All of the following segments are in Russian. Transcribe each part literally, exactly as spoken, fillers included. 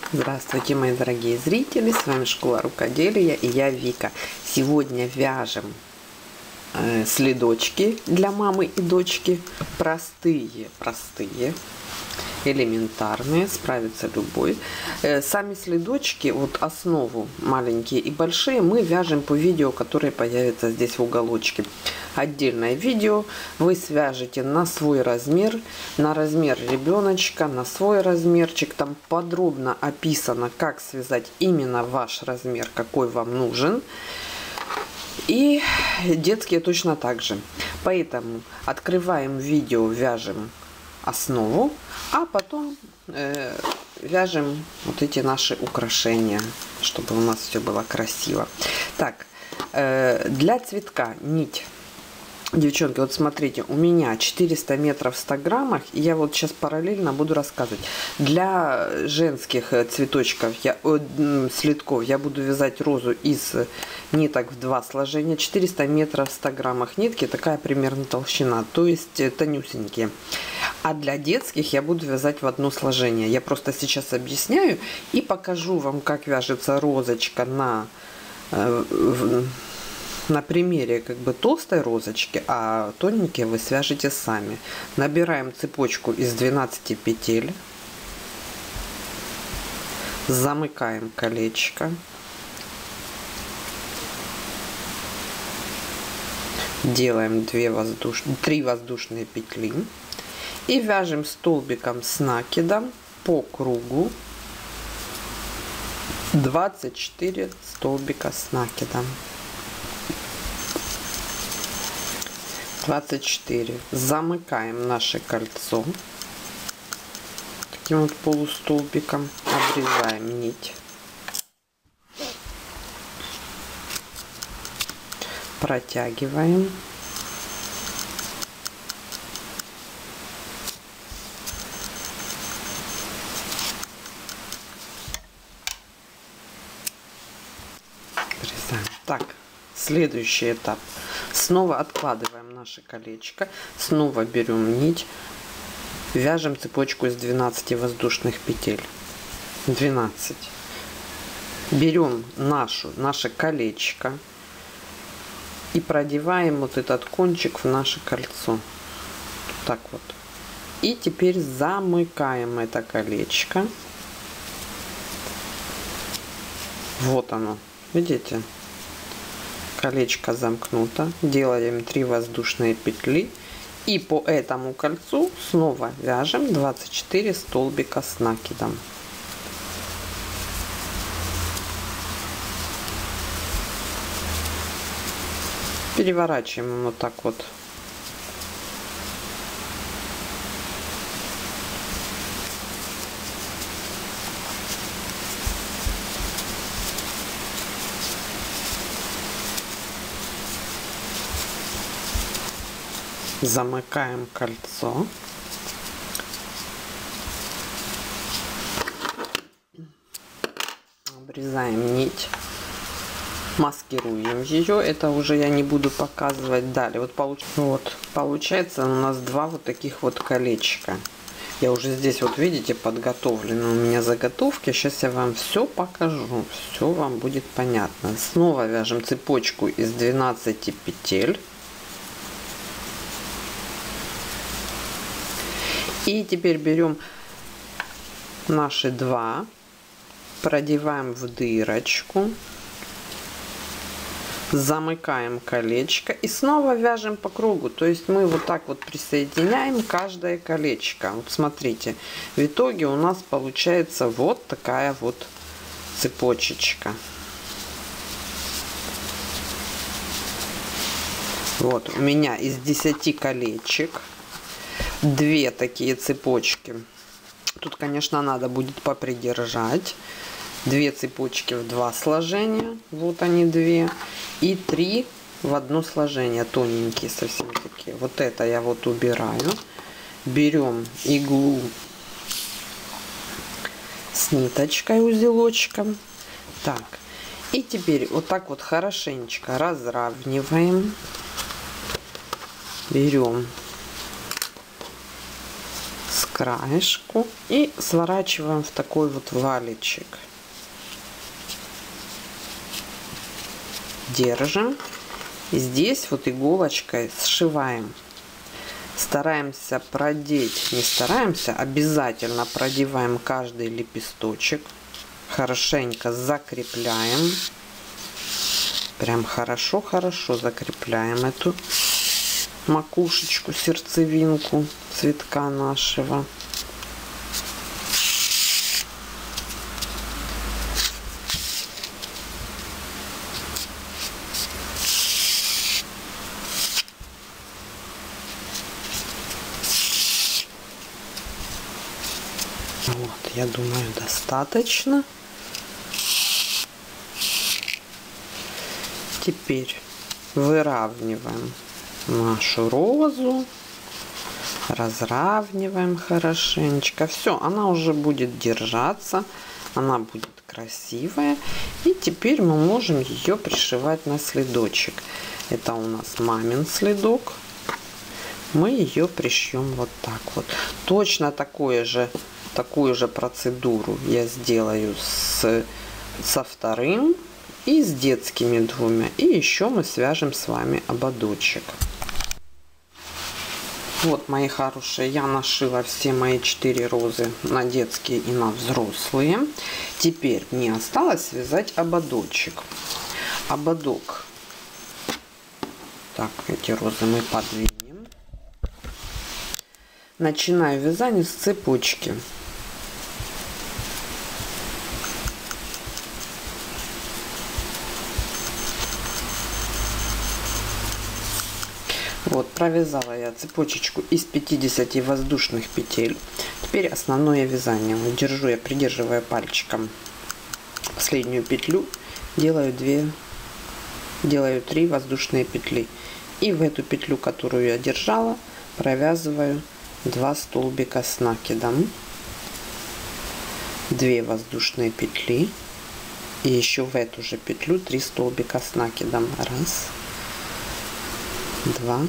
Здравствуйте, мои дорогие зрители, с вами Школа Рукоделия и я Вика. Сегодня вяжем э, следочки для мамы и дочки, простые, простые, элементарные, справится любой. Э, сами следочки, вот основу маленькие и большие, мы вяжем по видео, которое появится здесь в уголочке. Отдельное видео вы свяжете на свой размер, на размер ребеночка, на свой размерчик. Там подробно описано, как связать именно ваш размер, какой вам нужен. И детские точно так же. Поэтому открываем видео, вяжем основу, а потом э, вяжем вот эти наши украшения, чтобы у нас все было красиво. Так, э, для цветка нить. Девчонки, вот смотрите, у меня четыреста метров в ста граммах, и я вот сейчас параллельно буду рассказывать. Для женских цветочков, я, э, следков, я буду вязать розу из ниток в два сложения. четыреста метров в ста граммах нитки, такая примерно толщина, то есть тонюсенькие. А для детских я буду вязать в одно сложение. Я просто сейчас объясняю и покажу вам, как вяжется розочка на... Э, в, на примере как бы толстой розочки, а тоненькие вы свяжете сами. Набираем цепочку из двенадцати петель, замыкаем колечко, делаем две воздуш... три воздушные петли и вяжем столбиком с накидом по кругу двадцать четыре столбика с накидом. двадцать четыре. Замыкаем наше кольцо таким вот полустолбиком, обрезаем нить, протягиваем, обрезаем. Так, следующий этап. Снова откладываем наше колечко, снова берем нить, вяжем цепочку из двенадцати воздушных петель. двенадцать. Берем нашу, наше колечко и продеваем вот этот кончик в наше кольцо. Так вот. И теперь замыкаем это колечко. Вот оно. Видите? Колечко замкнуто, делаем три воздушные петли и по этому кольцу снова вяжем двадцать четыре столбика с накидом. Переворачиваем вот так вот. Замыкаем кольцо, обрезаем нить, маскируем ее. Это уже я не буду показывать далее. Вот, получ... вот получается у нас два вот таких вот колечка. Я уже здесь вот видите подготовлены у меня заготовки. Сейчас я вам все покажу, все вам будет понятно. Снова вяжем цепочку из двенадцати петель. И теперь берем наши два, продеваем в дырочку, замыкаем колечко и снова вяжем по кругу. То есть мы вот так вот присоединяем каждое колечко. Вот смотрите, в итоге у нас получается вот такая вот цепочечка. Вот у меня из десяти колечек две такие цепочки. Тут, конечно, надо будет попридержать. Две цепочки в два сложения. Вот они две. И три в одно сложение. Тоненькие совсем такие. Вот это я вот убираю. Берем иглу с ниточкой, узелочком. Так. И теперь вот так вот хорошенечко разравниваем. Берем краешку и сворачиваем в такой вот валичек. Держим. И здесь вот иголочкой сшиваем. Стараемся продеть, не стараемся, обязательно продеваем каждый лепесточек. Хорошенько закрепляем. Прям хорошо-хорошо закрепляем эту макушечку, сердцевинку цветка нашего. Вот, я думаю, достаточно. Теперь выравниваем нашу розу, разравниваем хорошенечко. Все, она уже будет держаться, она будет красивая. И теперь мы можем ее пришивать на следочек. Это у нас мамин следок. Мы ее пришьем вот так вот. Точно такое же, такую же процедуру я сделаю с, со вторым. И с детскими двумя. И еще мы свяжем с вами ободочек. Вот, мои хорошие, я нашила все мои четыре розы на детские и на взрослые. Теперь мне осталось связать ободочек. Ободок. Так, эти розы мы подвинем. Начинаю вязание с цепочки. Вот, провязала я цепочечку из пятидесяти воздушных петель. Теперь основное вязание. Вот держу я, придерживая пальчиком последнюю петлю, делаю две, делаю три воздушные петли. И в эту петлю, которую я держала, провязываю два столбика с накидом, две воздушные петли. И еще в эту же петлю три столбика с накидом. Раз, два,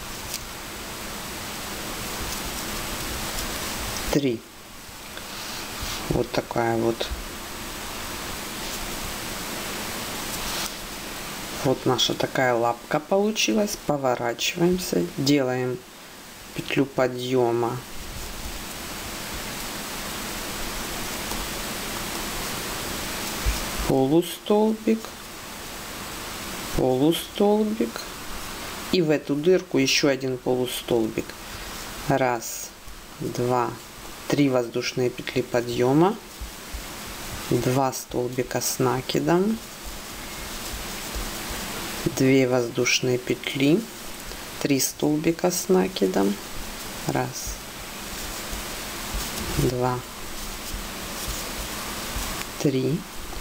три. Вот такая вот. Вот наша такая лапка получилась. Поворачиваемся, делаем петлю подъема. Полустолбик, полустолбик. И в эту дырку еще один полустолбик. Раз, два, три воздушные петли подъема, два столбика с накидом, две воздушные петли, три столбика с накидом. Раз, два, три.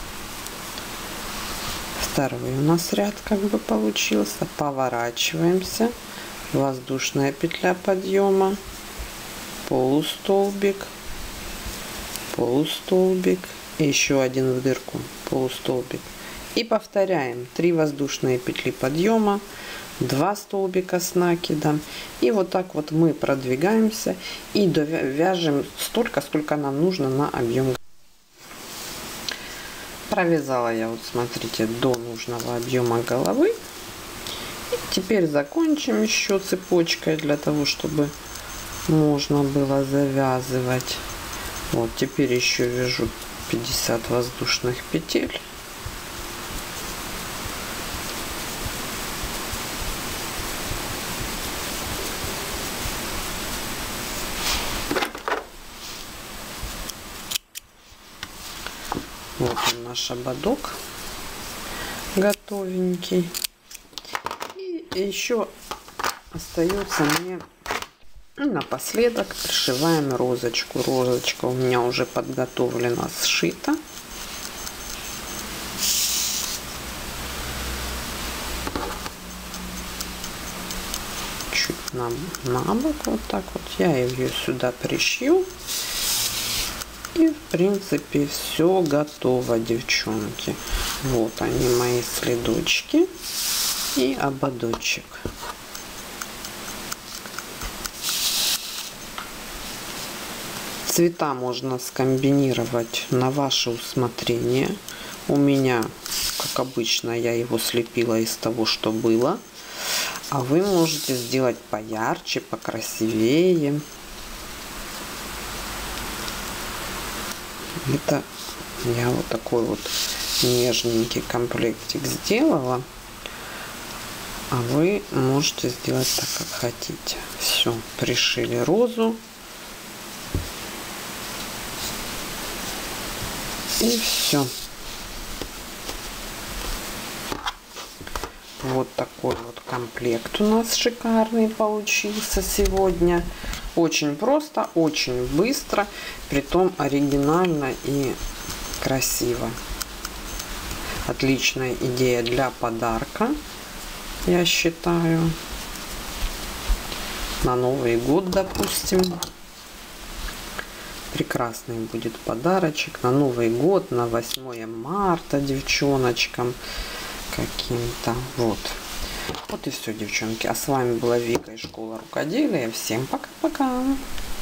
Второй у нас ряд как бы получился. Поворачиваемся, воздушная петля подъема, полустолбик, полустолбик, и еще один в дырку, полустолбик. И повторяем три воздушные петли подъема, два столбика с накидом. И вот так вот мы продвигаемся и вяжем столько, сколько нам нужно на объем. Провязала я, вот смотрите, до нужного объема головы. И теперь закончим еще цепочкой, для того чтобы можно было завязывать. Вот теперь еще вяжу пятьдесят воздушных петель. Вот он, наш ободок готовенький. И еще остается мне напоследок пришиваем розочку. Розочка у меня уже подготовлена, сшита. Чуть на, на бок, вот так вот. Я ее сюда пришью. И в принципе все готово, девчонки. Вот они, мои следочки и ободочек. Цвета можно скомбинировать на ваше усмотрение. У меня, как обычно, я его слепила из того, что было. А вы можете сделать поярче, покрасивее. Это я вот такой вот нежненький комплектик сделала. А вы можете сделать так, как хотите. Все, пришили розу. И все. Вот такой вот комплект у нас шикарный получился сегодня. Очень просто, очень быстро, притом оригинально и красиво. Отличная идея для подарка, я считаю. На Новый год, допустим. Прекрасный будет подарочек на Новый год, на восьмое марта девчоночкам каким-то. Вот. Вот и все, девчонки. А с вами была Вика из Школы Рукоделия. Всем пока-пока.